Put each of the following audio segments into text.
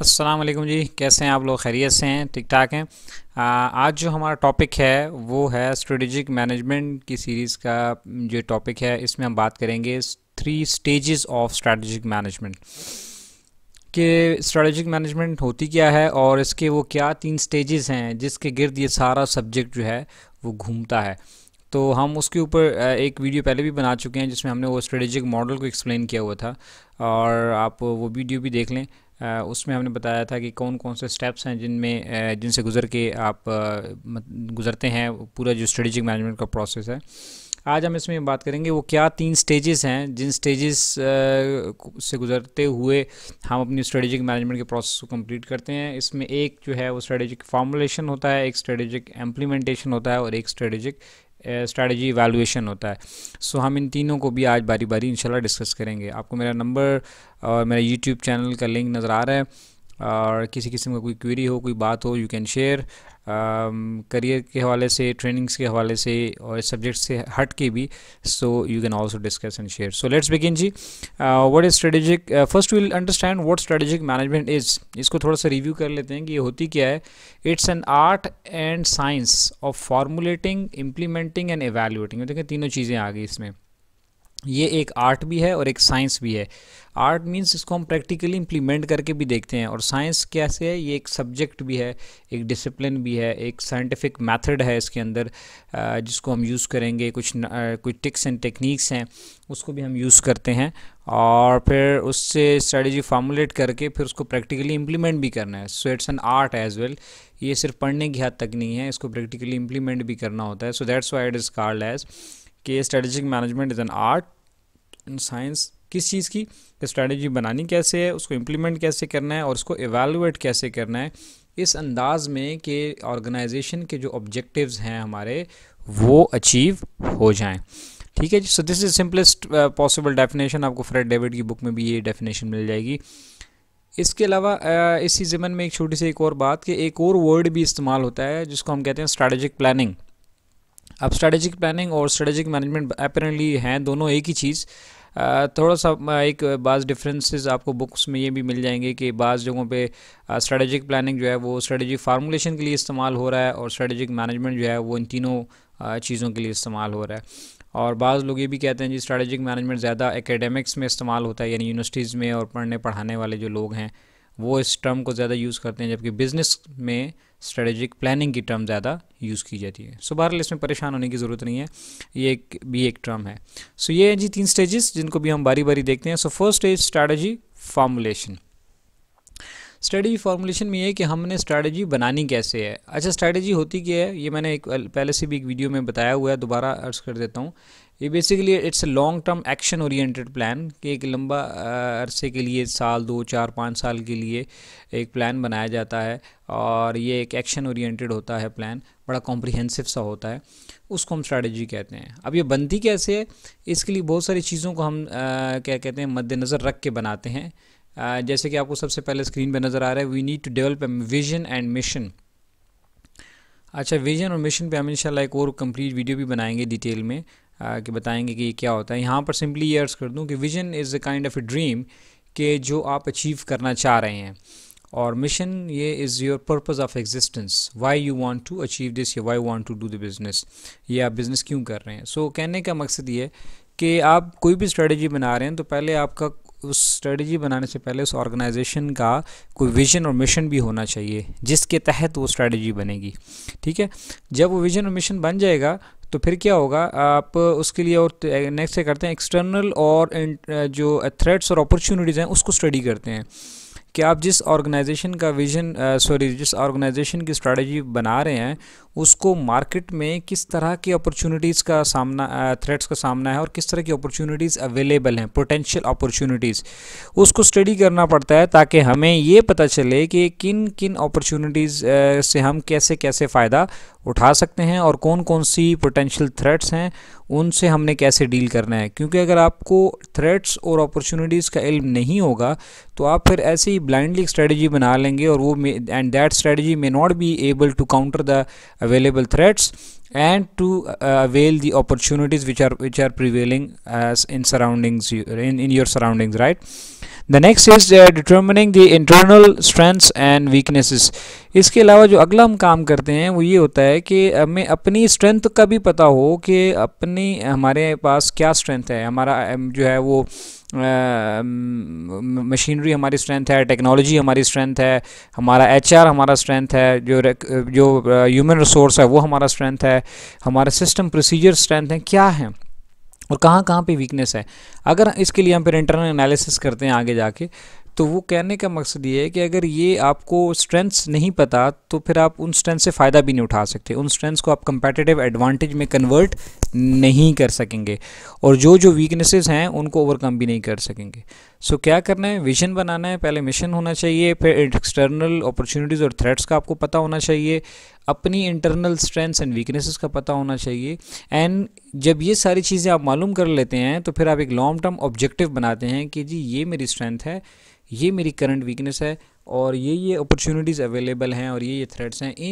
अस्सलाम वालेकुम जी। कैसे हैं आप लोग? खैरियत से हैं? ठीक ठाक हैं? आज जो हमारा टॉपिक है वो है स्ट्रेटेजिक मैनेजमेंट की सीरीज़ का जो टॉपिक है। इसमें हम बात करेंगे 3 स्टेजेस ऑफ स्ट्रेटेजिक मैनेजमेंट कि स्ट्रेटेजिक मैनेजमेंट होती क्या है और इसके वो क्या 3 स्टेजेस हैं जिसके गिर्द ये सारा सब्जेक्ट जो है वो घूमता है। तो हम उसके ऊपर एक वीडियो पहले भी बना चुके हैं जिसमें हमने वो स्ट्रेटेजिक मॉडल को एक्सप्लेन किया हुआ था, और आप वो वीडियो भी देख लें। उसमें हमने बताया था कि कौन कौन से स्टेप्स हैं जिनसे गुज़र के आप गुज़रते हैं पूरा जो स्ट्रेटेजिक मैनेजमेंट का प्रोसेस है। आज हम इसमें बात करेंगे वो क्या 3 स्टेजेस हैं जिन स्टेजेस से गुज़रते हुए हम अपनी स्ट्रेटेजिक मैनेजमेंट के प्रोसेस को कंप्लीट करते हैं। इसमें एक जो है वो स्ट्रेटेजिक फार्मूलेशन होता है, एक स्ट्रेटेजिक इम्प्लीमेंटेशन होता है और एक स्ट्रेटजी इवैल्यूएशन होता है। सो हम इन तीनों को भी आज बारी बारी इंशाल्लाह डिस्कस करेंगे। आपको मेरा नंबर और मेरा यूट्यूब चैनल का लिंक नज़र आ रहा है, और किसी किस्म का कोई क्वेरी हो, कोई बात हो, यू कैन शेयर। करियर के हवाले से, ट्रेनिंग्स के हवाले से और इस सब्जेक्ट से हट के भी, so you can also discuss and share. So let's begin जी। What is strategic? First will understand what strategic management is. इसको थोड़ा सा रिव्यू कर लेते हैं कि ये होती क्या है। It's an art and science of formulating, implementing and evaluating. देखिए तीनों चीज़ें आ गई इसमें। ये एक आर्ट भी है और एक साइंस भी है। आर्ट मींस इसको हम प्रैक्टिकली इम्प्लीमेंट करके भी देखते हैं, और साइंस कैसे है, ये एक सब्जेक्ट भी है, एक डिसिप्लिन भी है, एक साइंटिफिक मेथड है इसके अंदर जिसको हम यूज़ करेंगे। कुछ टिक्स एंड टेक्निक्स हैं उसको भी हम यूज़ करते हैं, और फिर उससे स्ट्रेटजी फार्मुलेट करके फिर उसको प्रैक्टिकली इम्प्लीमेंट भी करना है। So it's an art as well. ये सिर्फ पढ़ने की हद तक नहीं है, इसको प्रैक्टिकली इम्प्लीमेंट भी करना होता है। So that's why it is called as कि strategic management is an art and science. किस चीज़ की? स्ट्रेटजी बनानी कैसे है, उसको इम्प्लीमेंट कैसे करना है और उसको एवेलुएट कैसे करना है, इस अंदाज में कि ऑर्गेनाइजेशन के जो ऑब्जेक्टिव्स हैं हमारे वो अचीव हो जाएं। ठीक है जी। So this is simplest possible definition. आपको फ्रेड डेविड की बुक में भी ये डेफिनेशन मिल जाएगी। इसके अलावा इसी ज़मन में एक छोटी सी एक और बात कि एक और वर्ड भी इस्तेमाल होता है जिसको हम कहते हैं स्ट्रेटेजिक प्लानिंग। अब स्ट्रेटेजिक प्लानिंग और स्ट्रेटेजिक मैनेजमेंट अपेरेंटली हैं दोनों एक ही चीज़। थोड़ा सा एक बाज़ डिफरेंसेस आपको बुक्स में ये भी मिल जाएंगे कि बाज़ जगहों पे स्ट्रेटेजिक प्लानिंग जो है वो स्ट्रेटेजी फार्मूलेशन के लिए इस्तेमाल हो रहा है, और स्ट्रेटेजिक मैनेजमेंट जो है वो इन तीनों चीज़ों के लिए इस्तेमाल हो रहा है। और बाज़ लोग ये भी कहते हैं जी स्ट्रेटेजिक मैनेजमेंट ज़्यादा एकेडमिक्स में इस्तेमाल होता है, यानी यूनिवर्सिटीज़ में और पढ़ने पढ़ाने वाले जो लोग हैं वो इस टर्म को ज़्यादा यूज़ करते हैं, जबकि बिज़नेस में स्ट्रेटेजिक प्लानिंग की टर्म ज़्यादा यूज़ की जाती है। सो बहरहाल इसमें परेशान होने की ज़रूरत नहीं है, ये एक टर्म है। सो ये है जी 3 स्टेजेस जिनको भी हम बारी बारी देखते हैं। So first stage strategy formulation. Strategy formulation में ये है कि हमने स्ट्रेटजी बनानी कैसे है। अच्छा, स्ट्रेटजी होती क्या है ये मैंने पहले से भी एक वीडियो में बताया हुआ है, दोबारा अर्ज कर देता हूँ। ये basically it's a long term action oriented plan कि एक लंबा अरसे के लिए, साल 2 4 5 साल के लिए एक प्लान बनाया जाता है, और ये एक एक्शन ओरिएंटेड होता है प्लान, बड़ा कॉम्प्रिहेंसिव सा होता है, उसको हम स्ट्रेटजी कहते हैं। अब ये बनती कैसे है, इसके लिए बहुत सारी चीज़ों को हम क्या कहते हैं मद्देनज़र रख के बनाते हैं। जैसे कि आपको सबसे पहले स्क्रीन पे नज़र आ रहा है, we need to develop a vision and mission. अच्छा, विजन और मिशन पे हम इंशाल्लाह एक और कंप्लीट वीडियो भी बनाएंगे डिटेल में कि बताएंगे कि ये क्या होता है। यहाँ पर सिंपली ये अर्ज कर दूँ कि vision is a kind of a dream कि जो आप अचीव करना चाह रहे हैं, और मिशन ये is your purpose of existence, why you want to achieve this या why want to do the business, ये आप बिज़नेस क्यों कर रहे हैं। सो कहने का मकसद ये है कि आप कोई भी स्ट्रेटजी बना रहे हैं तो पहले आपका उस स्ट्रेटजी बनाने से पहले उस ऑर्गेनाइजेशन का कोई विजन और मिशन भी होना चाहिए जिसके तहत वो स्ट्रेटजी बनेगी। ठीक है, जब वो विजन और मिशन बन जाएगा तो फिर क्या होगा, आप उसके लिए और नेक्स्ट से करते हैं एक्सटर्नल और जो थ्रेट्स और अपॉर्चुनिटीज़ हैं उसको स्टडी करते हैं कि आप जिस ऑर्गेनाइजेशन का विजन जिस ऑर्गेनाइजेशन की स्ट्रेटजी बना रहे हैं उसको मार्केट में किस तरह की अपॉर्चुनिटीज़ का सामना, थ्रेट्स का सामना है, और किस तरह की अपॉर्चुनिटीज़ अवेलेबल हैं, पोटेंशियल अपॉर्चुनिटीज़, उसको स्टडी करना पड़ता है ताकि हमें ये पता चले कि किन किन अपॉर्चुनिटीज़ से हम कैसे कैसे फ़ायदा उठा सकते हैं और कौन कौन सी पोटेंशियल थ्रेट्स हैं उनसे हमने कैसे डील करना है। क्योंकि अगर आपको थ्रेट्स और अपॉर्चुनिटीज़ का इल्म नहीं होगा तो आप फिर ऐसे ही ब्लाइंडली स्ट्रेटजी बना लेंगे, और वो and that strategy may not be able to counter the available threats, and to avail the opportunities which are prevailing as in surroundings in your surroundings, right? The next is determining the internal strengths and weaknesses. इसके अलावा जो अगला हम काम करते हैं वो ये होता है कि हमें अपनी स्ट्रेंथ का भी पता हो कि अपनी हमारे पास क्या स्ट्रेंथ है। हमारा जो है वो मशीनरी हमारी स्ट्रेंथ है, टेक्नोलॉजी हमारी स्ट्रेंथ है, हमारा एचआर हमारा स्ट्रेंथ है, जो ह्यूमन रिसोर्स है वो हमारा स्ट्रेंथ है, हमारा सिस्टम प्रोसीजर स्ट्रेंथ है, क्या है और कहाँ कहाँ पे वीकनेस है। अगर इसके लिए हम फिर इंटरनल एनालिसिस करते हैं आगे जाके, तो वो कहने का मकसद ये है कि अगर ये आपको स्ट्रेंथ्स नहीं पता तो फिर आप उन स्ट्रेंथ से फ़ायदा भी नहीं उठा सकते, उन स्ट्रेंथ्स को आप कंपेटिटिव एडवांटेज में कन्वर्ट नहीं कर सकेंगे और जो वीकनेसेस हैं उनको ओवरकम भी नहीं कर सकेंगे। सो क्या करना है, विजन बनाना है, पहले मिशन होना चाहिए, फिर एक्सटर्नल अपॉर्चुनिटीज़ और थ्रेट्स का आपको पता होना चाहिए, अपनी इंटरनल स्ट्रेंथ्स एंड वीकनेसेस का पता होना चाहिए। एंड जब ये सारी चीज़ें आप मालूम कर लेते हैं तो फिर आप एक लॉन्ग टर्म ऑब्जेक्टिव बनाते हैं कि जी ये मेरी स्ट्रेंथ है, ये मेरी करंट वीकनेस है और ये अपॉर्चुनिटीज़ अवेलेबल हैं और ये थ्रेट्स हैं,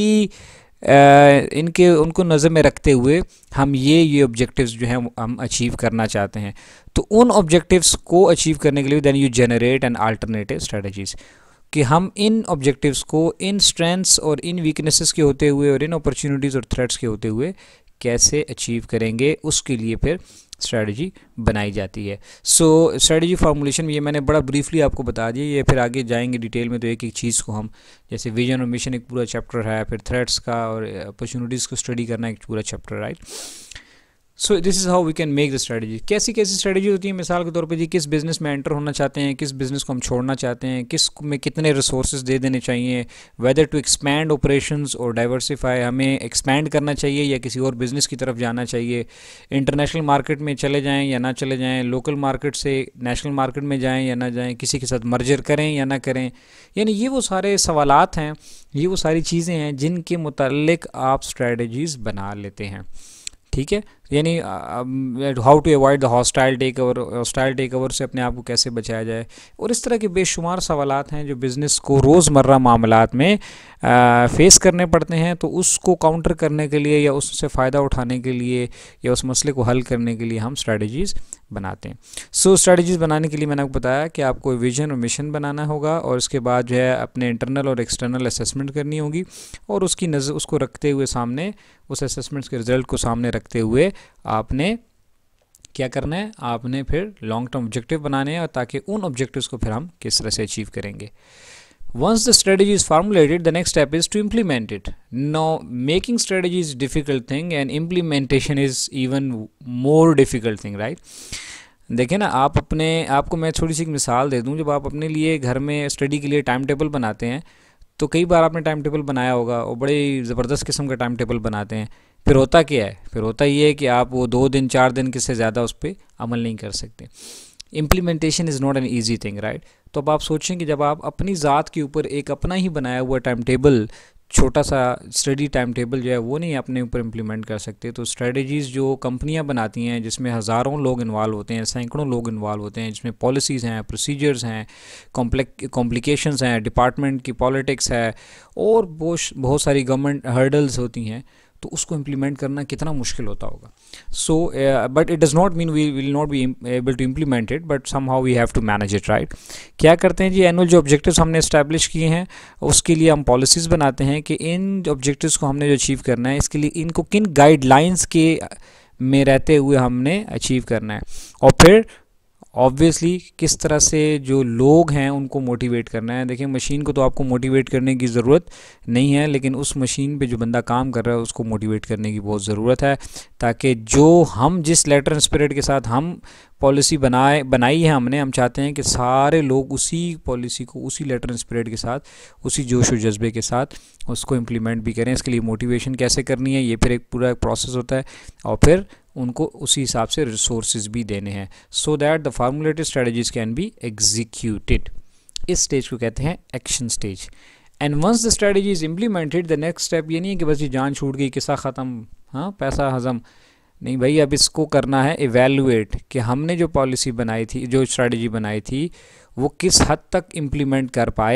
इनके उनको नज़र में रखते हुए हम ये ऑब्जेक्टिव्स जो हैं हम अचीव करना चाहते हैं। तो उन ऑब्जेक्टिव्स को अचीव करने के लिए then you generate an alternative strategies, कि हम इन ऑब्जेक्टिव्स को इन स्ट्रेंथ्स और इन वीकनेसेस के होते हुए और इन अपॉर्चुनिटीज़ और थ्रेट्स के होते हुए कैसे अचीव करेंगे, उसके लिए फिर स्ट्रेटजी बनाई जाती है। सो स्ट्रेटजी फार्मूलेशन ये मैंने बड़ा ब्रीफली आपको बता दिया, ये फिर आगे जाएंगे डिटेल में तो एक एक चीज़ को हम, जैसे विजन और मिशन एक पूरा चैप्टर है, फिर थ्रेट्स का और अपॉर्चुनिटीज़ को स्टडी करना एक पूरा chapter, right. So this is how we can make the strategy. कैसी कैसी स्ट्रेटजी होती है, मिसाल के तौर पे जी किस बिज़नेस में एंटर होना चाहते हैं, किस बिज़नेस को हम छोड़ना चाहते हैं, किस में कितने रिसोर्सेज दे देने चाहिए, वेदर टू एक्सपैंड ऑपरेशंस और डाइवर्सिफाई, हमें एक्सपैंड करना चाहिए या किसी और बिज़नेस की तरफ जाना चाहिए, इंटरनेशनल मार्केट में चले जाएँ या ना चले जाएँ, लोकल मार्केट से नेशनल मार्केट में जाएँ या ना जाएँ, किसी के साथ मर्जर करें या ना करें। यानी ये वो सारे सवालात हैं, ये वो सारी चीज़ें हैं जिनके मुताल्लिक आप स्ट्रेटजीज़ बना लेते हैं, ठीक है। यानी how to avoid the hostile takeover से अपने आप को कैसे बचाया जाए, और इस तरह के बेशुमार सवालात हैं जो बिज़नेस को रोज़मर्रा मामलात में फेस करने पड़ते हैं। तो उसको काउंटर करने के लिए या उससे फ़ायदा उठाने के लिए या उस मसले को हल करने के लिए हम स्ट्रेटजीज़ बनाते हैं। सो स्ट्रेटजीज़ बनाने के लिए मैंने आपको बताया कि आपको विजन और मिशन बनाना होगा और उसके बाद जो है अपने इंटरनल और एक्सटर्नल असेसमेंट करनी होगी और उसकी नज़र उसको रखते हुए सामने, उस असेसमेंट्स के रिज़ल्ट को सामने रखते हुए आपने क्या करना है, आपने फिर लॉन्ग टर्म ऑब्जेक्टिव बनाने हैं और ताकि उन ऑब्जेक्टिव्स को फिर हम किस तरह से अचीव करेंगे। Once the strategy is formulated, the next step is to implement it. Now, making strategy is difficult thing and implementation is even more difficult thing, right? देखिए ना, आपको मैं थोड़ी सी एक मिसाल दे दूं। जब आप अपने लिए घर में स्टडी के लिए टाइम टेबल बनाते हैं तो कई बार आपने टाइम टेबल बनाया होगा और बड़े ज़बरदस्त किस्म का टाइम टेबल बनाते हैं, फिर होता क्या है, फिर होता ये है कि आप वो 2 दिन 4 दिन के से ज़्यादा उस पर अमल नहीं कर सकते। Implementation is not an easy thing, right. तो अब आप सोचें कि जब आप अपनी ज़ात के ऊपर एक अपना ही बनाया हुआ टाइम टेबल, छोटा सा स्टडी टाइम टेबल जो है वो नहीं अपने ऊपर इम्प्लीमेंट कर सकते, तो स्ट्रेटजीज़ जो कंपनियां बनाती हैं जिसमें हज़ारों लोग इन्वॉल्व होते हैं, सैकड़ों लोग इन्वॉल्व होते हैं, जिसमें पॉलिसीज़ हैं, प्रोसीजर्स हैं, कॉम्प्लिकेशंस हैं, डिपार्टमेंट की पॉलिटिक्स है और बहुत सारी गवर्नमेंट हर्डल्स होती हैं, तो उसको इम्प्लीमेंट करना कितना मुश्किल होता होगा। So but it does not mean we will not be able to implement it, but somehow we have to manage it, right. क्या करते हैं जी, एनुअल जो ऑब्जेक्टिव्स हमने इस्टेब्लिश किए हैं उसके लिए हम पॉलिसीज़ बनाते हैं कि इन ऑब्जेक्टिव्स को हमने जो अचीव करना है इसके लिए इनको किन गाइडलाइंस के में रहते हुए हमने अचीव करना है, और फिर ऑब्वियसली किस तरह से जो लोग हैं उनको मोटिवेट करना है। देखिए, मशीन को तो आपको मोटिवेट करने की ज़रूरत नहीं है, लेकिन उस मशीन पे जो बंदा काम कर रहा है उसको मोटिवेट करने की बहुत ज़रूरत है, ताकि जो हम जिस लेटर एंड स्पिरिट के साथ हम पॉलिसी बनाई है हम चाहते हैं कि सारे लोग उसी पॉलिसी को उसी लेटर एंड स्पिरिट के साथ, उसी जोश और जज्बे के साथ उसको इम्प्लीमेंट भी करें। इसके लिए मोटिवेशन कैसे करनी है, ये फिर एक पूरा प्रोसेस होता है, और फिर उनको उसी हिसाब से रिसोर्सेज भी देने हैं, so that the formulated strategies can be executed. इस स्टेज को कहते हैं action stage. And once the strategy is implemented, the next step ये नहीं है कि बस ये जान छूट गई, किस्सा ख़त्म, हाँ पैसा हज़म, नहीं भाई, अब इसको करना है इवेलुएट कि हमने जो पॉलिसी बनाई थी, जो स्ट्रेटजी बनाई थी, वो किस हद तक इम्प्लीमेंट कर पाए,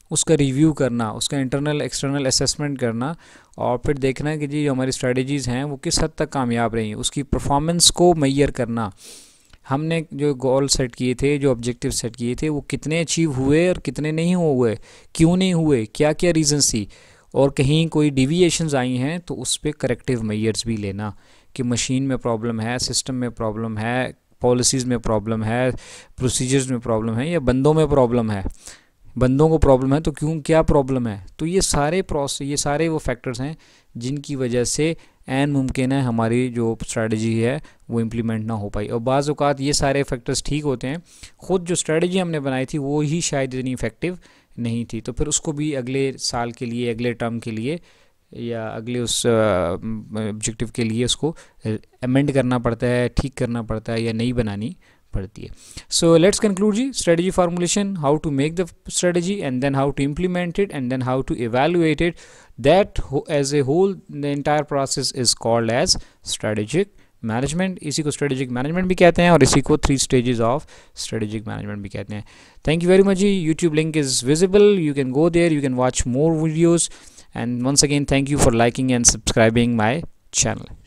उसका रिव्यू करना, उसका इंटरनल एक्सटर्नल असेसमेंट करना, और फिर देखना कि जी जो हमारी स्ट्रेटजीज़ हैं वो किस हद तक कामयाब रही हैं, उसकी परफॉर्मेंस को मेजर करना। हमने जो गोल सेट किए थे, जो ऑब्जेक्टिव सेट किए थे, वो कितने अचीव हुए और कितने नहीं हुए, क्यों नहीं हुए, क्या क्या रीज़न्स थी, और कहीं कोई डिविएशंस आई हैं तो उस पर करेक्टिव मेजर्स भी लेना कि मशीन में प्रॉब्लम है, सिस्टम में प्रॉब्लम है, पॉलिसीज़ में प्रॉब्लम है, प्रोसीजर्स में प्रॉब्लम है, या बंदों में प्रॉब्लम है। बंदों को प्रॉब्लम है तो क्यों, क्या प्रॉब्लम है। तो ये सारे वो फैक्टर्स हैं जिनकी वजह से एन मुमकिन है हमारी जो स्ट्रेटजी है वो इम्प्लीमेंट ना हो पाई। और बाज़ औक़ात ये सारे फैक्टर्स ठीक होते हैं, ख़ुद जो स्ट्रेटजी हमने बनाई थी वो ही शायद इतनी इफ़ेक्टिव नहीं थी, तो फिर उसको भी अगले साल के लिए, अगले टर्म के लिए, या अगले उस ऑब्जेक्टिव के लिए उसको अमेंड करना पड़ता है, ठीक करना पड़ता है, या नई बनानी पड़ती है। सो लेट्स कंक्लूड जी, strategy formulation, how to make the strategy and then how to implement it and then how to evaluate it, that as a whole the entire process is called as strategic management. इसी को strategic management भी कहते हैं और इसी को 3 stages of strategic management भी कहते हैं। थैंक यू वेरी मच जी। YouTube link is visible, you can go there, you can watch more videos, and once again thank you for liking and subscribing my channel.